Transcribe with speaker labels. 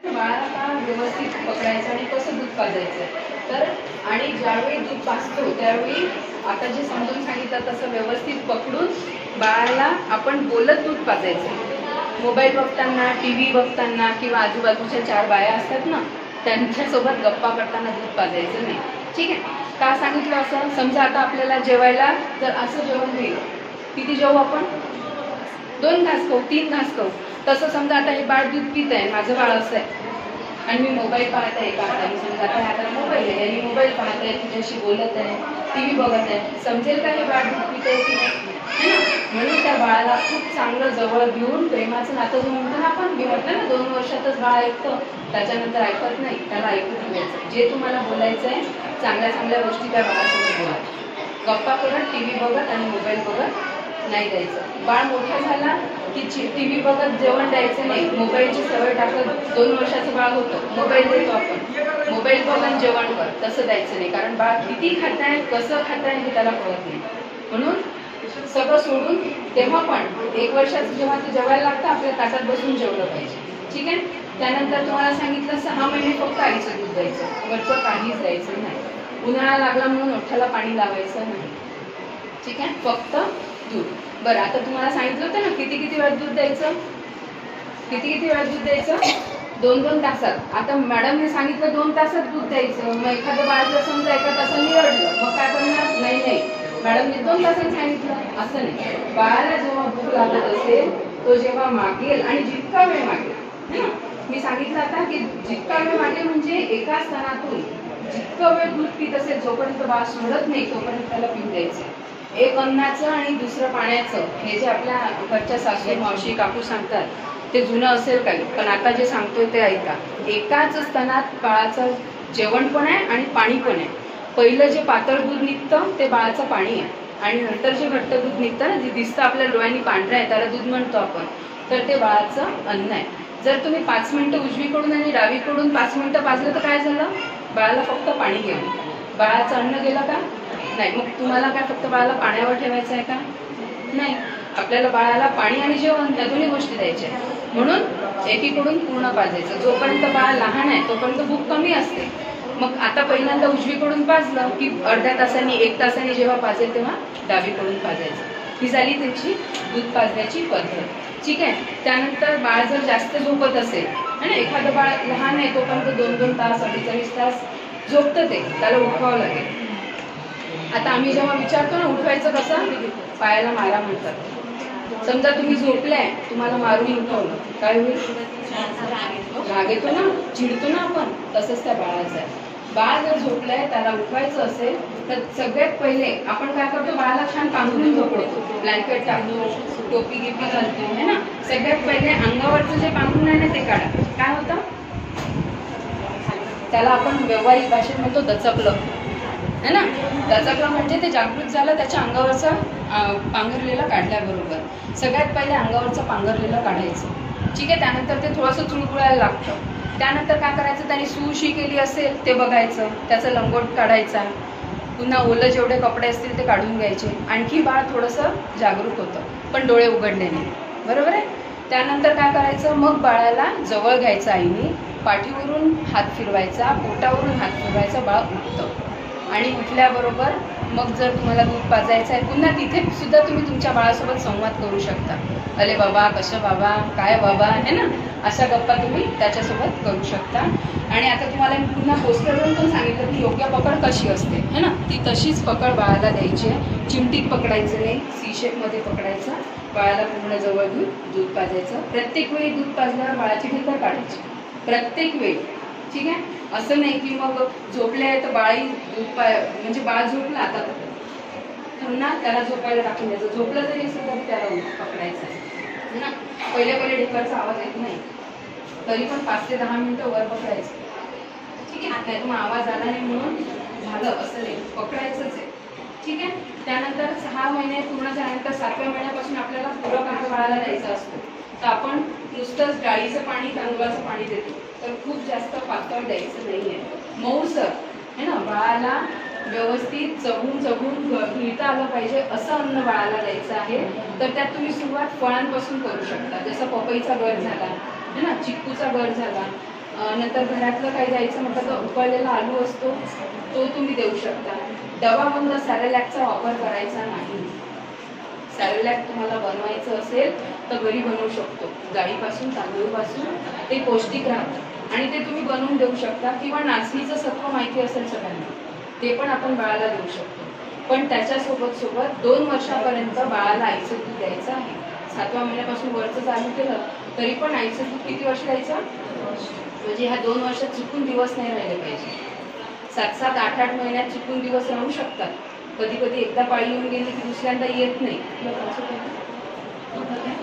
Speaker 1: बाळाला का व्यवस्थित पकडायचं आणि कसं दूध पाजायचं तर आणि ज्यावेळी दूध पाजतो त्यावेळी आता जे समजून सांगितलं तसं व्यवस्थित पकडून बाळाला आपण बोलत दूध पाजायचं। मोबाईल बघताना, टीव्ही बघताना किंवा आजूबाजूच्या 4 बाया असतात ना त्यांच्यासोबत गप्पा करताना दूध पाजायचं नाही, ठीक आहे? का सांगितलं असं? समजा आता आपल्याला जेवायला जर असं जेवण दिलं, किती जेवू आपण? 2 घास खाऊ, 3 घास खाऊ। तसं समजा आता हे बाळ दूध पित आहे, माझं बाळ असं आहे आणि मी मोबाईल पाहत आहे का हाताने, समजा आता हातात मोबाईल आहे आणि मोबाईल पाहत आहे, तुझ्याशी बोलत आहे, टीव्ही बघत आहे, समजेल का हे बाळ दूध पित आहे की नाही? है ना? म्हणून त्या बाळाला खूप चांगलं जवळ घेऊन प्रेमाचं नातं जो म्हणतो ना आपण, मी म्हटलं ना 2 वर्षातच बाळ ऐकतं, त्याच्यानंतर ऐकत नाही, त्याला ऐकून ठेवायचं। जे तुम्हाला बोलायचं आहे चांगल्या चांगल्या गोष्टी त्या बाळासोबत बोला, गप्पा करत, टीव्ही बघत आणि मोबाईल बघत नाही द्यायचं। बाळ मोठा झाला की टीव्ही बघत जेवण द्यायचं नाही, मोबाईलची सवय टाकत 2 वर्षाचं बाळ होतं, मोबाईल देतो आपण, मोबाईल बघत जेवण कर, तसं द्यायचं नाही, कारण बाळ किती खात आहे, कसं खात आहे हे त्याला कळत नाही। म्हणून सगळं सोडून तेव्हा पण 1 वर्षाचं जेव्हा ते जेवायला लागतं आपल्या ताटात बसून जेवलं पाहिजे, ठीक आहे? त्यानंतर तुम्हाला सांगितलं 6 महिने फक्त आईचं दूध द्यायचं, वरचं काहीच द्यायचं नाही। उन्हाळा लागला म्हणून ओठाला पाणी लावायचं नाही, ठीक आहे? फक्त दूध। बरं, आता तुम्हाला सांगितलं होतं ना किती किती वेळ दूध द्यायचं, किती किती वेळ दूध द्यायचं? 2-2 तासात। आता मॅडमने सांगितलं 2 तासात दूध द्यायचं, मग एखादं बाळ जर समजा 1 तासाने रडलं मग काय करणार? नाही, मॅडमने 2 तासात सांगितलं, असं नाही। बाळाला जेव्हा भूक लागत असेल तो जेव्हा मागेल आणि जितका वेळ मागेल, मी सांगितलं आता की जितका वेळ मागेल म्हणजे एका स्तनातून जितकं वेळ दूध पित असेल जोपर्यंत बाळ सोडत नाही तोपर्यंत त्याला पिऊ द्यायचं। एक अन्नाचं आणि दुसरं पाण्याचं, हे जे आपल्या घरच्या सासू मावशी काकू सांगतात ते जुनं असेल काही, पण आता जे सांगतोय ते ऐका। एकाच स्तनात बाळाचं जेवण पण आहे आणि पाणी पण आहे। पहिलं जे पातळ दूध निघतं ते बाळाचं पाणी आहे आणि नंतर जे घट्ट दूध निघतं ना, जे दिसतं आपल्या डोळ्यांनी पांढरं आहे त्याला दूध म्हणतो आपण, तर ते बाळाचं अन्न आहे। जर तुम्ही 5 मिनिटं उजवीकडून आणि डावीकडून 5 मिनिटं पाजलं तर काय झालं? बाळाला फक्त पाणी गेलं, बाळाचं अन्न गेलं का? नाही। मग तुम्हाला काय फक्त बाळाला पाण्यावर ठेवायचं आहे का? नाही, आपल्याला बाळाला पाणी आणि जेवण या दोन्ही गोष्टी द्यायच्या आहेत। म्हणून एकीकडून पूर्ण पाजायचं। जोपर्यंत बाळ लहान आहे तोपर्यंत भूक कमी असते, मग आता पहिल्यांदा उजवीकडून पाजलं की अर्ध्या तासांनी 1 तासांनी जेव्हा पाजेल तेव्हा डावीकडून पाजायचं। ही झाली त्याची दूध पाजण्याची पद्धत, ठीक आहे? त्यानंतर बाळ जर जास्त झोपत असेल आणि एखादं बाळ लहान आहे तोपर्यंत 2-2 तास 48 तास झोपतं ते, त्याला उठवावं लागेल। आता आम्ही जेव्हा विचारतो ना उठवायचं कसं, पायाला मारा म्हणतात। समजा तुम्ही झोपलाय, तुम्हाला मारून उठवलं काय होईल? राग येतो ना, चिडतो ना आपण, तसंच त्या बाळाचं आहे। बाळ जर झोपलंय त्याला उठवायचं असेल तर सगळ्यात पहिले आपण काय करतो? बाळाला छान पांघरून झोपवतो, ब्लँकेट टाकतो, टोपी गिपी घालतो, है ना? सगळ्यात पहिले अंगावरचं जे पांघरून आहे ना ते काढा। काय होतं त्याला? आपण व्यावहारिक भाषेत म्हणतो दचकलं, है ना? दचकलं म्हणजे ते जागृत झालं, त्याच्या अंगावरचं पांघरलेलं काढल्याबरोबर सगळ्यात पहिले अंगावरचं पांघरलेलं काढायचं, ठीक आहे? त्यानंतर ते थोडंसं चुळबुळायला लागतं, त्यानंतर काय करायचं? त्याने सुशी केली असेल ते बघायचं, त्याचा लंगोट काढायचा, पुन्हा ओलं जेवढे कपडे असतील ते काढून घ्यायचे, आणखी बाळ थोडंसं जागरूक होतं पण डोळे उघडले नाही, बरोबर आहे? त्यानंतर काय करायचं? मग बाळाला जवळ घ्यायचं आईने, पाठीवरून हात फिरवायचा, पोटावरून हात फिरवायचा, बाळ उठतं आणि उठल्याबरोबर मग जर तुम्हाला दूध पाजायचं आहे पुन्हा तिथे सुद्धा तुम्ही तुमच्या बाळासोबत संवाद करू शकता। अरे बाबा, कसं बाबा, काय बाबा, है ना? अशा गप्पा तुम्ही त्याच्यासोबत करू शकता। आणि आता तुम्हाला मी पुन्हा पोस्टरवरून पण सांगितलं की योग्य पकड कशी असते, है ना? ती तशीच पकड बाळाला द्यायची आहे, चिमटीत पकडायचं नाही, सी शेपमध्ये पकडायचं, बाळाला पूर्ण जवळ घेऊन दूध पाजायचं। प्रत्येक वेळी दूध पाजल्यावर बाळाची ढेकर काढायची, प्रत्येक वेळी, ठीक आहे? असं नाही की मग झोपले तर बाळी दूध म्हणजे बाळ झोपला आता पुन्हा त्याला झोपायला टाकून द्यायचं, झोपलं तरी सुद्धा त्याला पकडायचं आहे ना? पहिले ढेकरचा आवाज येत नाही तरी पण 5 ते 10 मिनिटं वर पकडायचं, ठीक आहे? नाही तर मग आवाज आला नाही म्हणून झालं असं नाही, पकडायचंच आहे, ठीक आहे? त्यानंतर 6 महिने पूर्ण झाल्यानंतर 7व्या महिन्यापासून आपल्याला पूरक आहार बाळाला द्यायचा असतो, तर आपण नुसतंच डाळीचं पाणी तांदूळाचं पाणी देतो, तर खूप जास्त पातळ द्यायचं नाहीये, मऊसर, है ना? बाळाला व्यवस्थित चघून गिळता आलं पाहिजे असं अन्न बाळाला द्यायचं आहे। तर त्यात तुम्ही सुरुवात फळांपासून करू शकता, जसं पपईचा गर झाला, है ना? चिक्कूचा गर झाला, नंतर घरातलं काही द्यायचं म्हटलं तर उकळलेला आलू असतो तो तुम्ही देऊ शकता. डबाबंद सॅरेलॅकचा वापर करायचा नाही. सॅरेलॅक तुम्हाला बनवायचं असेल तर घरी बनवू शकतो. डाळीपासून तांदूळपासून ते पौष्टिक राहतं आणि ते तुम्ही बनवून देऊ शकता. किंवा नाचणीचं सत्व माहिती असेल सगळ्यांना, ते पण आपण बाळाला देऊ शकतो. पण त्याच्यासोबत 2 वर्षापर्यंत बाळाला आईचं दूध द्यायचं आहे. 7व्या महिन्यापासून वरचं चालू केलं तरी पण आईचं दूध किती वर्ष द्यायचं? म्हणजे ह्या 2 वर्षात चुकून दिवस नाही राहिले पाहिजे. 7-7, 8-8 महिन्यात चुकून दिवस राहू शकतात. कधी कधी एकदा पाळी येऊन गेली की दुसऱ्यांदा येत नाही.